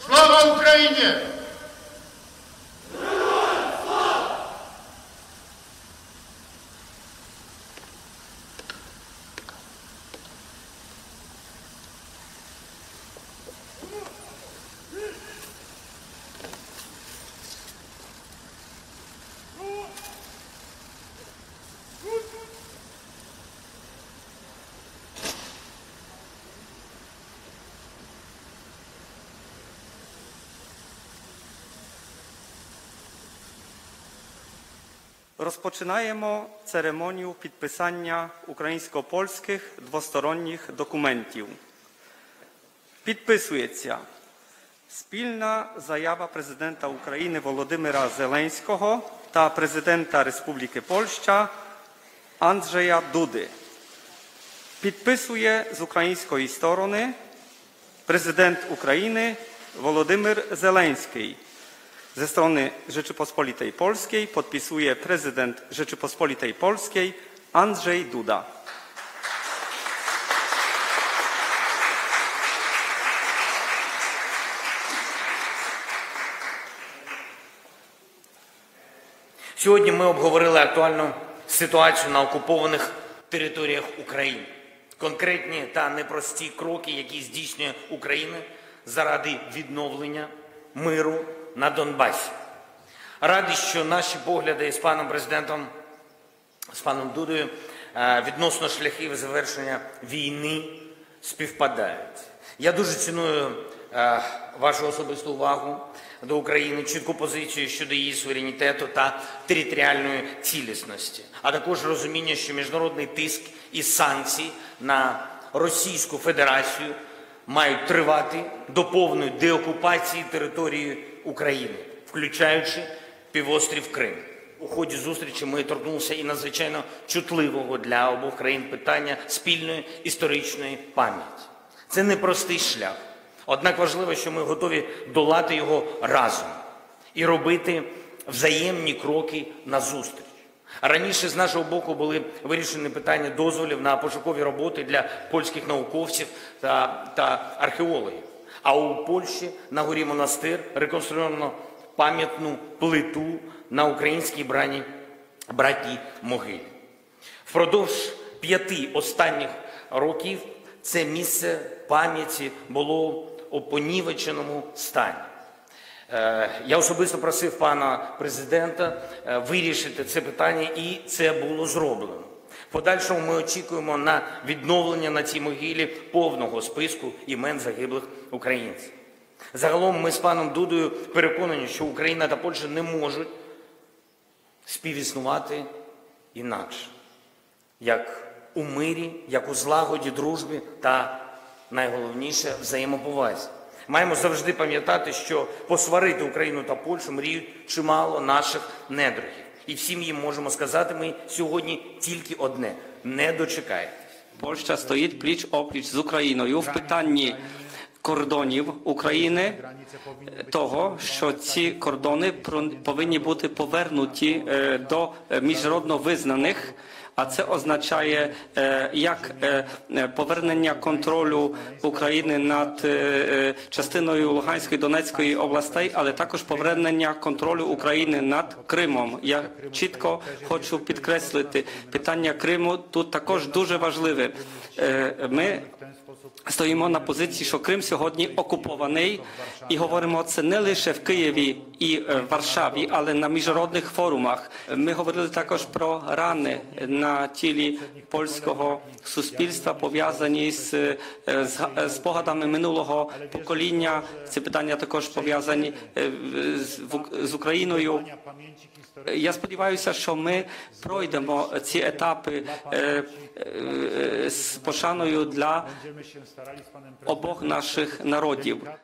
Слава Україні! Розпочинаємо церемонію підписання українсько-польських двосторонніх документів. Підписується спільна заява президента України Володимира Зеленського та президента Республіки Польща Анджея Дуди. Підписує з української сторони президент України Володимир Zelenski. Ze strony Rzeczypospolitej Polskiej podpisuje prezydent Rzeczypospolitej Polskiej Andrzej Duda. Сьогодні ми обговорили актуальну ситуацію на окупованих територіях України. Конкретні та непрості кроки, які здійснює Україна заради відновлення миру на Донбасі. Радий, що наші погляди з паном президентом, з паном Дудою відносно шляхів завершення війни співпадають. Я дуже ціную вашу особисту увагу до України, чітку позицію щодо її суверенітету та територіальної цілісності, а також розуміння, що міжнародний тиск і санкції на Російську Федерацію мають тривати до повної деокупації території України, включаючи півострів Крим. У ході зустрічі ми торкнулися і надзвичайно чутливого для обох країн питання спільної історичної пам'яті. Це непростий шлях, однак важливо, що ми готові долати його разом і робити взаємні кроки назустріч. Раніше з нашого боку були вирішені питання дозволів на пошукові роботи для польських науковців та археологів. А у Польщі на горі Монастир реконструйовано пам'ятну плиту на українській братній могилі. Впродовж 5 останніх років це місце пам'яті було у понівеченому стані. Я особисто просив пана президента вирішити це питання, і це було зроблено. В подальшому ми очікуємо на відновлення на цій могилі повного списку імен загиблих українців. Загалом ми з паном Дудою переконані, що Україна та Польща не можуть співіснувати інакше, як у мирі, як у злагоді, дружбі та, найголовніше, взаємоповазі. Маємо завжди пам'ятати, що посварити Україну та Польщу мріють чимало наших недругів. І всім їм можемо сказати ми сьогодні тільки одне – не дочекайтесь. Польща стоїть пліч-опліч з Україною в питанні кордонів України, того, що ці кордони повинні бути повернуті до міжнародно визнаних, а це означає як повернення контролю України над частиною Луганської, Донецької областей, але також повернення контролю України над Кримом. Я чітко хочу підкреслити, питання Криму тут також дуже важливе. Ми стоїмо на позиції, що Крим сьогодні окупований, і говоримо це не лише в Києві і в Варшаві, але на міжнародних форумах. Ми говорили також про рани на тілі польського суспільства, пов'язані з спогадами минулого покоління. Ці питання також пов'язані з Україною. Я сподіваюся, що ми пройдемо ці етапи з пошаною для обох наших народів.